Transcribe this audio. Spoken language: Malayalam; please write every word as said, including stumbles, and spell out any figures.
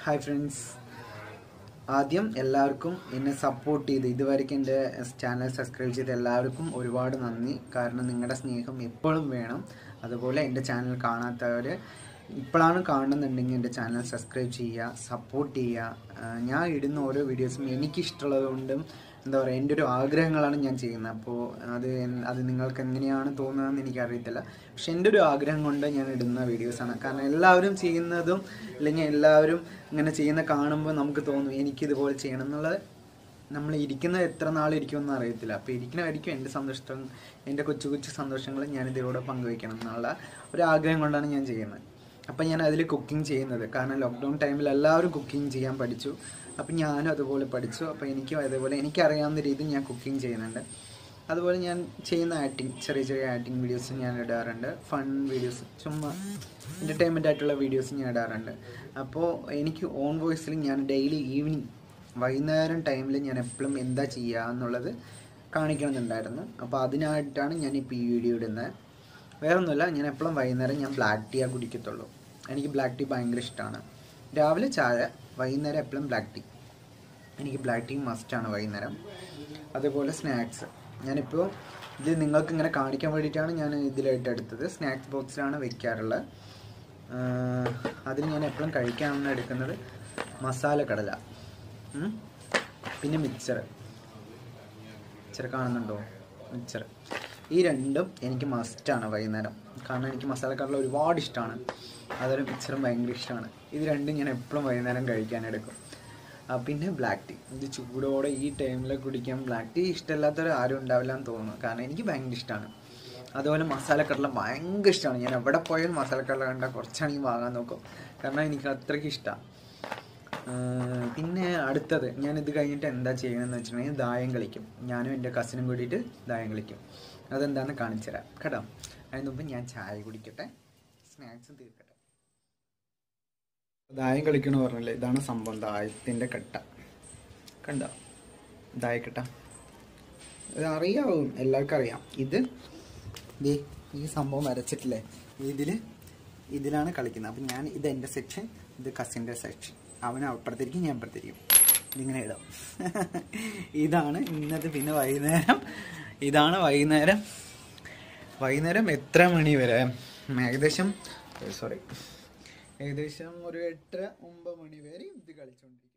Hi friends. ആദ്യം എല്ലാവർക്കും എന്നെ സപ്പോർട്ട് ചെയ്ത് ഇതുവരെയ്ക്ക് എൻ്റെ ചാനൽ സബ്സ്ക്രൈബ് ചെയ്ത എല്ലാവർക്കും ഒരുപാട് നന്ദി. കാരണം നിങ്ങളുടെ സ്നേഹം എപ്പോഴും വേണം. അതുപോലെ എൻ്റെ ചാനൽ കാണാത്തവർ ഇപ്പോഴാണ് കാണുന്നുണ്ടെങ്കിൽ എൻ്റെ ചാനൽ സബ്സ്ക്രൈബ് ചെയ്യുക, സപ്പോർട്ട് ചെയ്യുക. ഞാൻ ഇടുന്ന ഓരോ വീഡിയോസും എനിക്കിഷ്ടമുള്ളതുകൊണ്ടും എന്താ പറയുക എൻ്റെ ഒരു ആഗ്രഹങ്ങളാണ് ഞാൻ ചെയ്യുന്നത്. അപ്പോൾ അത് അത് നിങ്ങൾക്ക് എങ്ങനെയാണ് തോന്നുന്നതെന്ന് എനിക്കറിയത്തില്ല. പക്ഷെ എൻ്റെ ഒരു ആഗ്രഹം കൊണ്ട് ഞാൻ ഇടുന്ന വീഡിയോസാണ്. കാരണം എല്ലാവരും ചെയ്യുന്നതും അല്ലെങ്കിൽ എല്ലാവരും ഇങ്ങനെ ചെയ്യുന്ന കാണുമ്പോൾ നമുക്ക് തോന്നും എനിക്കിതുപോലെ ചെയ്യണം എന്നുള്ളത്. നമ്മൾ ഇരിക്കുന്നത് എത്ര നാളിരിക്കുമെന്ന് അറിയത്തില്ല. അപ്പോൾ ഇരിക്കണമായിരിക്കും എൻ്റെ സന്തോഷം, എൻ്റെ കൊച്ചു കൊച്ചു സന്തോഷങ്ങൾ ഞാൻ ഇതിലൂടെ പങ്കുവയ്ക്കണം എന്നുള്ള ഒരു ആഗ്രഹം കൊണ്ടാണ് ഞാൻ ചെയ്യുന്നത്. അപ്പം ഞാൻ അതിൽ കുക്കിംഗ് ചെയ്യുന്നത്. കാരണം ലോക്ക്ഡൗൺ ടൈമിൽ എല്ലാവരും കുക്കിംഗ് ചെയ്യാൻ പഠിച്ചു. അപ്പം ഞാനും അതുപോലെ പഠിച്ചു. അപ്പോൾ എനിക്കും അതേപോലെ എനിക്കറിയാവുന്ന രീതിയിൽ ഞാൻ കുക്കിംഗ് ചെയ്യുന്നുണ്ട്. അതുപോലെ ഞാൻ ചെയ്യുന്ന ആക്ടിങ്, ചെറിയ ചെറിയ ആക്ടിങ് വീഡിയോസ് ഞാൻ ഇടാറുണ്ട്. ഫൺ വീഡിയോസ്, ചുമ്മാ എൻ്റർടൈൻമെൻ്റ് ആയിട്ടുള്ള വീഡിയോസ് ഞാൻ ഇടാറുണ്ട്. അപ്പോൾ എനിക്ക് ഓൺ വോയിസിൽ ഞാൻ ഡെയിലി ഈവനിങ് വൈകുന്നേരം ടൈമിൽ ഞാൻ എപ്പോഴും എന്താ ചെയ്യുക എന്നുള്ളത് കാണിക്കണമെന്നുണ്ടായിരുന്നു. അപ്പോൾ അതിനായിട്ടാണ് ഞാനിപ്പോൾ ഈ വീഡിയോ ഇടുന്നത്. വേറെ ഒന്നുമില്ല, ഞാൻ എപ്പോഴും വൈകുന്നേരം ഞാൻ ബ്ലാക്ക് ടീ കുടിക്കത്തുള്ളൂ. എനിക്ക് ബ്ലാക്ക് ടീ ഭയങ്കര ഇഷ്ടമാണ്. രാവിലെ ചായ, വൈകുന്നേരം എപ്പോഴും ബ്ലാക്ക് ടീ. എനിക്ക് ബ്ലാക്ക് ടീ മസ്റ്റാണ് വൈകുന്നേരം. അതുപോലെ സ്നാക്സ് ഞാനിപ്പോൾ ഇത് നിങ്ങൾക്ക് ഇങ്ങനെ കാണിക്കാൻ വേണ്ടിയിട്ടാണ് ഞാൻ ഇതിലായിട്ട് എടുത്തത്. സ്നാക്സ് ബോക്സിലാണ് വെക്കാറുള്ളത്. അതിൽ ഞാൻ എപ്പോഴും കഴിക്കാനാണ് എടുക്കുന്നത് മസാല കടല, പിന്നെ മിക്സർ. മിക്സർ കാണുന്നുണ്ടോ? മിക്സർ. ഈ രണ്ടും എനിക്ക് മസ്റ്റാണ് വൈകുന്നേരം. കാരണം എനിക്ക് മസാല കടല ഒരുപാട് ഇഷ്ടമാണ്. അതുപോലെ മിക്സറും ഭയങ്കര ഇഷ്ടമാണ്. ഇത് രണ്ടും ഞാൻ എപ്പോഴും വൈകുന്നേരം കഴിക്കാനെടുക്കും. പിന്നെ ബ്ലാക്ക് ടീ. ഇത് ചൂടോടെ ഈ ടൈമിൽ കുടിക്കാൻ ബ്ലാക്ക് ടീ ഇഷ്ടമില്ലാത്തവർ ആരും ഉണ്ടാവില്ല എന്ന് തോന്നുന്നു. കാരണം എനിക്ക് ഭയങ്കര ഇഷ്ടമാണ്. അതുപോലെ മസാലക്കടല ഭയങ്കര ഇഷ്ടമാണ്. ഞാൻ എവിടെ പോയാലും മസാലക്കടല കണ്ടാൽ കുറച്ചാണെങ്കിൽ വാങ്ങാൻ നോക്കും. കാരണം എനിക്ക് അത്രയ്ക്ക് ഇഷ്ടമാണ്. പിന്നെ അടുത്തത് ഞാനിത് കഴിഞ്ഞിട്ട് എന്താ ചെയ്യണമെന്ന് വെച്ചിട്ടുണ്ടെങ്കിൽ ദായം കളിക്കും. ഞാനും എൻ്റെ കസിനും കൂടിയിട്ട് ദായം കളിക്കും. അതെന്താണെന്ന് കാണിച്ചു തരാം കേട്ടോ. അതിന് മുമ്പ് ഞാൻ ചായ കുടിക്കട്ടെ, സ്നാക്സും തീർക്കട്ടെ. ദായം കളിക്കണമെന്ന് പറഞ്ഞല്ലേ, ഇതാണ് സംഭവം. ദായത്തിൻ്റെ കട്ട കണ്ടോ? ദായക്കട്ട ഇത് അറിയാവും, എല്ലാവർക്കും അറിയാം. ഇത് ദേ ഈ സംഭവം വരച്ചിട്ടില്ലേ, ഇതിൽ ഇതിലാണ് കളിക്കുന്നത്. അപ്പം ഞാൻ ഇത് എൻ്റെ സെക്ഷൻ, ഇത് കസിൻ്റെ സെക്ഷൻ. അവന് അപ്പുറത്തിരിക്കും, ഞാൻ അപ്പുറത്തിരിക്കും. ഇതിങ്ങനെ ഇടാം. ഇതാണ് ഇന്നത്തെ. പിന്നെ വൈകുന്നേരം ഇതാണ് വൈകുന്നേരം വൈകുന്നേരം എത്ര മണി വരെ? ഏകദേശം സോറി ഏകദേശം ഒരു എട്ടര ഒമ്പത് മണി വരെ ഇത് കളിച്ചുകൊണ്ടിരിക്കും.